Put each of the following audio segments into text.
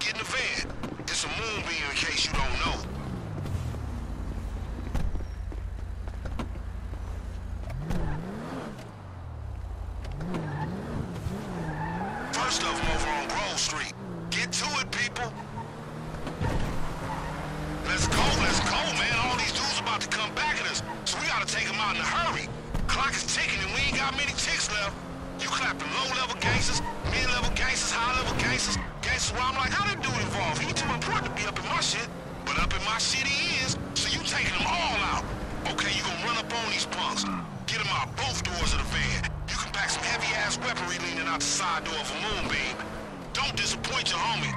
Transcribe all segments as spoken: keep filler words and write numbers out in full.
Get in the van. It's a moonbeam in case you don't know. First of them over on Grove Street. Get to it, people. Let's go, let's go, man. All these dudes about to come back at us, so we gotta take them out in a hurry. Clock is ticking and we ain't got many ticks left. You clapping low-level gangsters, mid-level gangsters, high-level gangsters, gangsters where I'm like, how that dude involved? He too important to be up in my shit. But up in my shit he is, so you taking them all out. Okay, you gonna run up on these punks. Get them out both doors of the van. You can pack some heavy-ass weaponry leaning out the side door of a moonbeam. Don't disappoint your homie.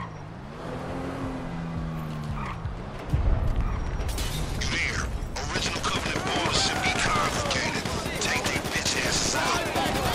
You there. Original Covenant borders should be confiscated. Take their bitch asses out.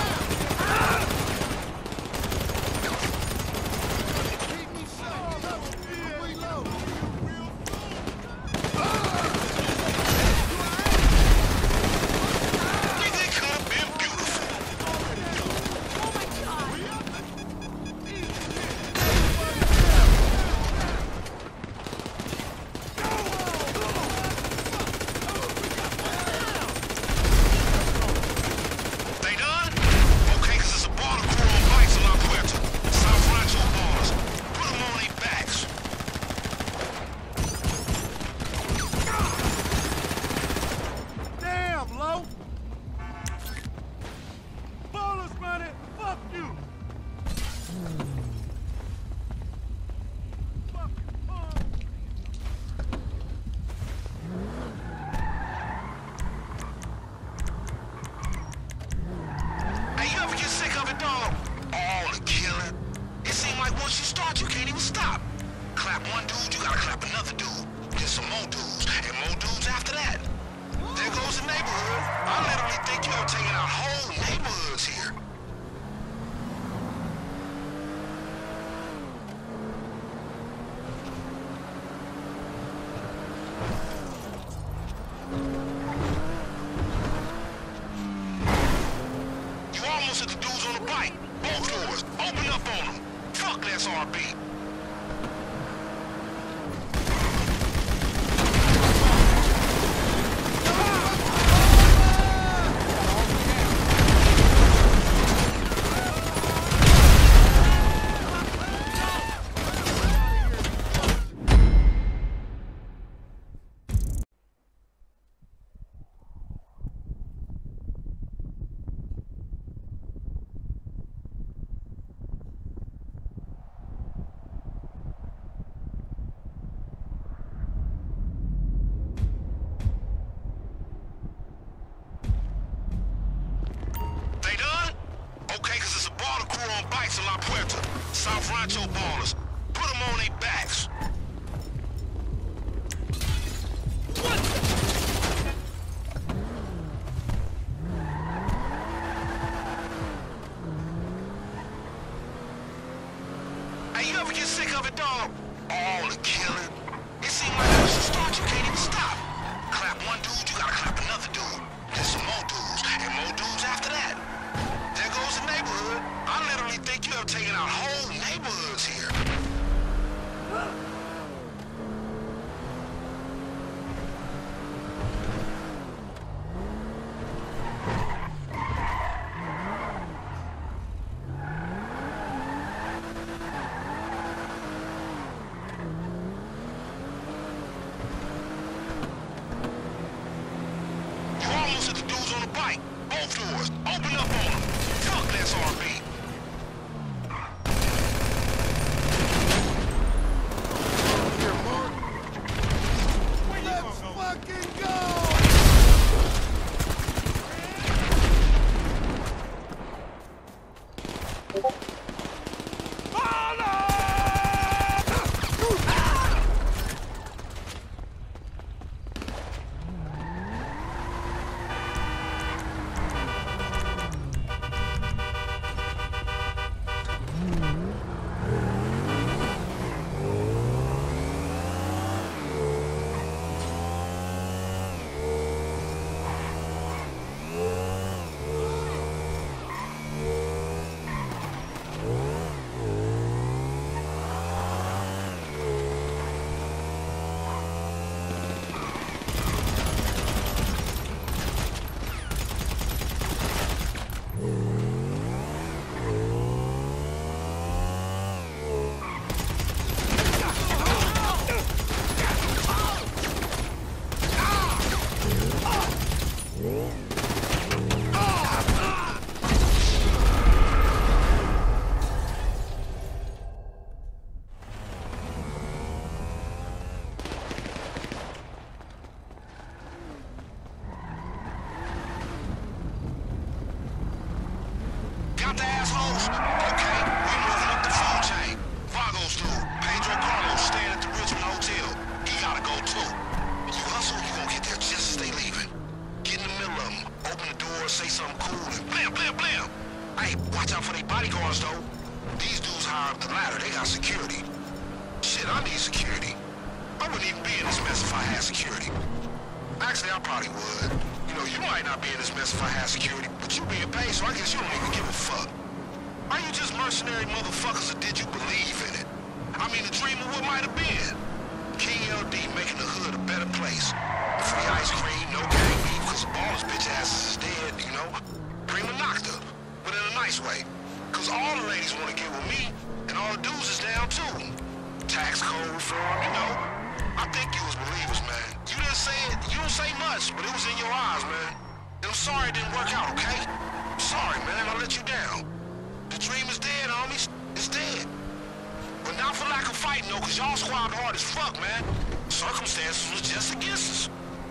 South Rancho ballers. Put them on their backs. What? Hey, you ever get sick of it, dog? All the killing. It seems like once you start, you can't even stop. Clap one dude, you gotta clap another dude. Then some more dudes, and more dudes after that. There goes the neighborhood. I literally think you have taken out whole neighborhoods here. You almost hit the dudes on the bike. Both doors. Open up on them. Fuck that's R B. Got the assholes? Okay, we're moving up the food chain. Vagos dude, Pedro Carlos, staying at the Richmond Hotel. He gotta go too. When you hustle, you gonna get there just as they leaving. Get in the middle of them, open the door, say something cool, and blam, blam, blam. Hey, watch out for their bodyguards though. These dudes higher up the ladder, they got security. Shit, I need security. I wouldn't even be in this mess if I had security. Actually, I probably would. You know, you might not be in this mess if I had security, but you being paid, so I guess you don't even give a fuck. Are you just mercenary motherfuckers, or did you believe in it? I mean, the dream of what might have been. King L D making the hood a better place. Free ice cream, no gang beef, because all his bitch asses is dead, you know? Prima nocta, but in a nice way. Because all the ladies want to get with me, and all the dudes is down too. Tax code reform, you know? I think you was believers, man. You didn't say it, you don't say much, but it was in your eyes, man. And I'm sorry it didn't work out, okay? I'm sorry, man, I let you down. The dream is dead, homies. It's dead. But not for lack of fighting, though, because y'all squad hard as fuck, man. Circumstances was just against us.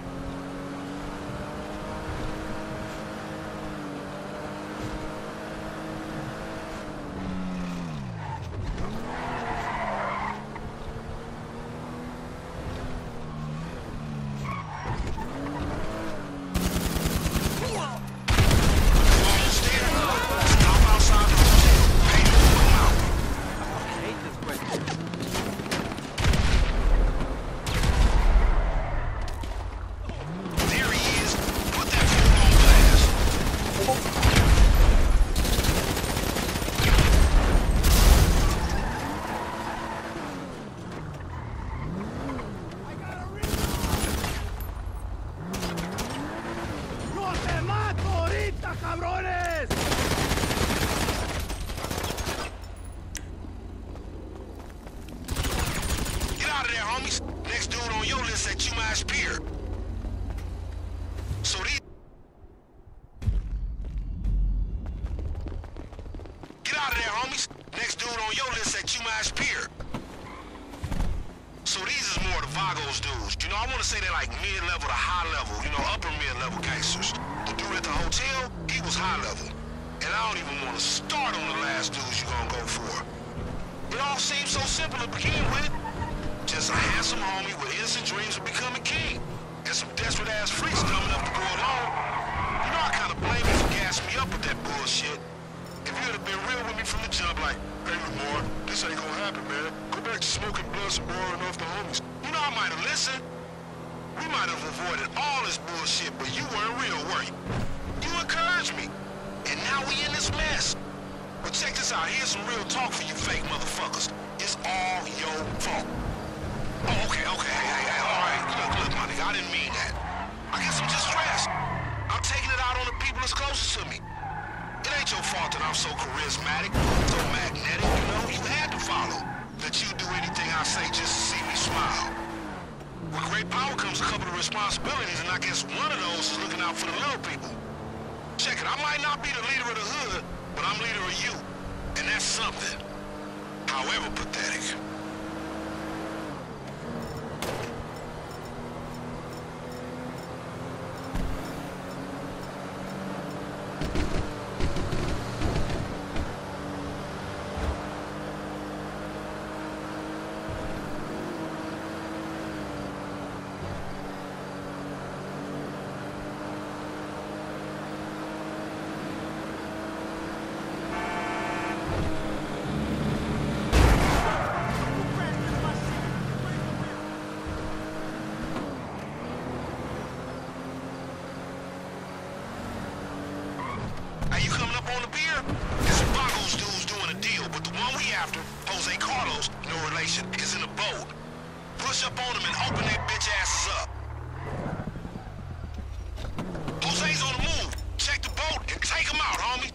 Next dude on your list at Chumash Pier. So these... Get out of there, homies. Next dude on your list at Chumash Pier. So these is more the Vagos dudes. You know, I want to say they're like mid-level to high-level, you know, upper mid-level gangsters. The dude at the hotel, he was high-level. And I don't even want to start on the last dudes you're gonna go for. It all seems so simple to begin with. Just a handsome homie with innocent dreams of becoming king. And some desperate-ass freaks coming up to go along. You know I kind of blame you for gassing me up with that bullshit. If you'd have been real with me from the jump, like, hey, Lamar, this ain't gonna happen, man. Go back to smoking blunts and borrowing off the homies. You know I might have listened. We might have avoided all this bullshit, but you weren't real, were you? You encouraged me. And now we in this mess. But check this out. Here's some real talk for you fake motherfuckers. It's all your fault. Oh, okay, okay, hey, hey, hey, all right. Look, look, my nigga, I didn't mean that. I guess I'm just stressed. I'm taking it out on the people that's closest to me. It ain't your fault that I'm so charismatic, so magnetic, you know? You had to follow. That you do anything I say just to see me smile. With great power comes a couple of responsibilities, and I guess one of those is looking out for the little people. Check it, I might not be the leader of the hood, but I'm leader of you. And that's something. However pathetic. Are you coming up on the pier? There's some Vagos dudes doing a deal, but the one we after, Jose Carlos, no relation, is in a boat. Push up on them and open their bitch asses up. Jose's on the move. Check the boat and take him out, homie.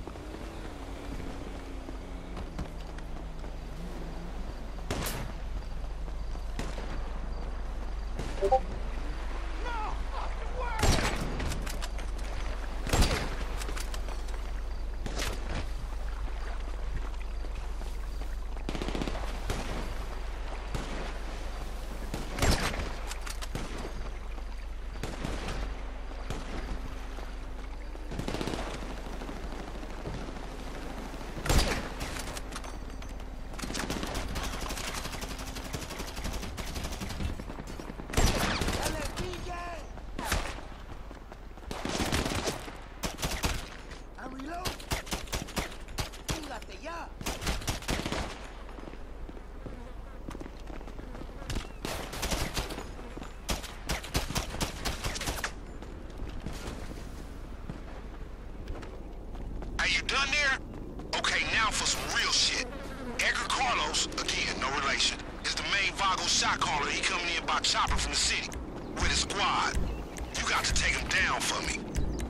done there? Okay, now for some real shit. Edgar Carlos, again, no relation, is the main Vago shot caller. He coming in by chopper from the city with his squad. You got to take him down for me.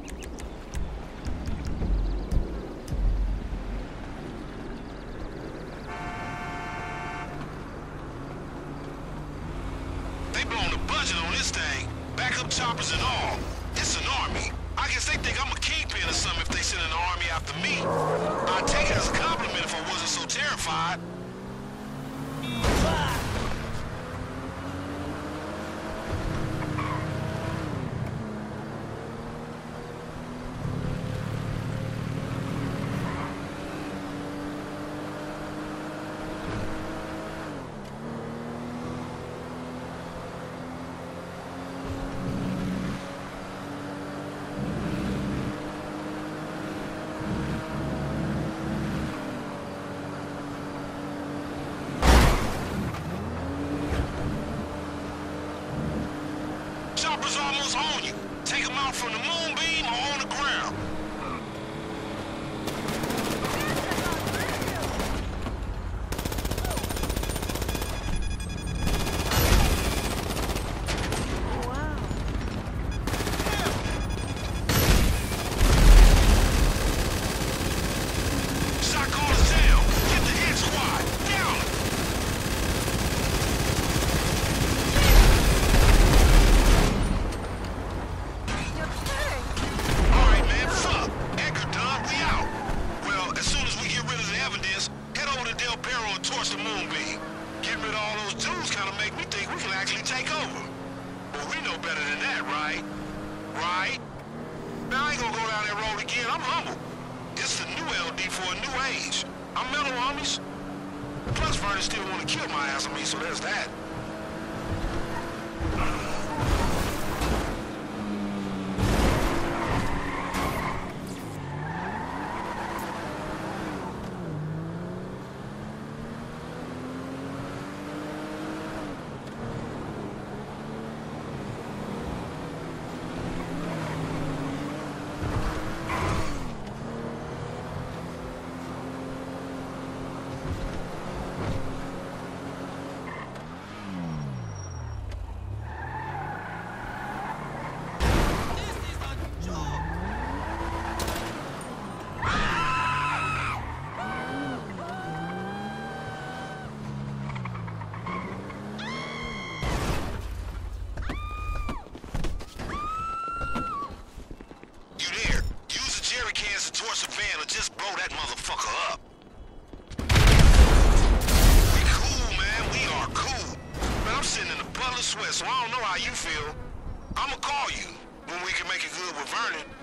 They blowing the budget on this thing. Backup choppers and all. It's an army. I guess they think I'm a kingpin or something if they send an army after me. I'd take it as a compliment if I wasn't so terrified. Chopper's almost on you. Take him out from the moonbeam or on the ground. Shot callers down. Get the hit squad. Down. Torch the moonbeam. Getting rid of all those dudes kind of make me think we can actually take over. But we know better than that, right? Right? Now I ain't gonna go down that road again. I'm humble. It's the new L D for a new age. I'm mellow, homies. Plus, Vernon still want to kill my ass on me, so there's that. Torch the van or just blow that motherfucker up. We cool, man. We are cool. Man, I'm sitting in a puddle of sweat, so I don't know how you feel. I'ma call you when we can make it good with Vernon.